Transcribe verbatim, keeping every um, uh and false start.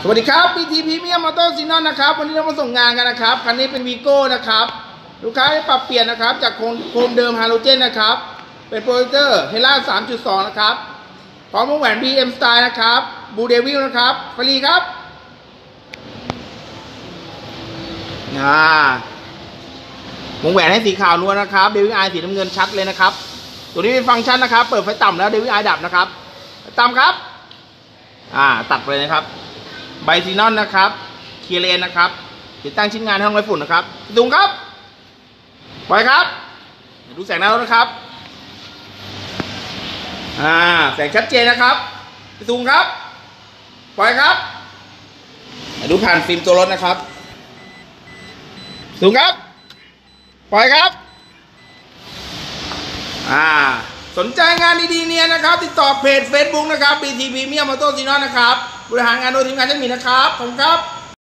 วัสดีครับพีทีพรีเมียมมอเตอร์ซีนอนนะครับวันนี้เรามาส่งงานกันนะครับคันนี้เป็นวีโก้นะครับลูกค้าได้ปรับเปลี่ยนนะครับจากโคมเดิมฮาโลเจนนะครับเป็นโปรเจคเตอร์เฮล่า สามจุดสอง นะครับพร้อมวงแหวน บี เอ็ม สไตล์นะครับบูเดวิลนะครับฟรีครับอ่าวงแหวนให้สีขาวนวลนะครับเดวิลไอสีน้ำเงินชัดเลยนะครับตัวนี้เป็นฟังก์ชันนะครับเปิดไฟต่ำแล้วเดวิลไอดับนะครับต่ำครับอ่าตัดไปเลยนะครับไบซีนอนนะครับเคลียร์เลนนะครับติดตั้งชิ้นงานให้ห้องไร้ฝุ่นนะครับสูงครับปล่อยครับดูแสงหน้ารถนะครับอ่าแสงชัดเจนนะครับสูงครับปล่อยครับดูผ่านฟิล์มตัวรถนะครับสูงครับปล่อยครับอ่าสนใจงานดีๆเนี่ยนะครับติดต่อเพจ เฟซบุ๊ก นะครับ บี ที Premium Motor Sinon นะครับบริหารงานโดยทีมงานเจ้าหมีนะครับขอบคุณครับ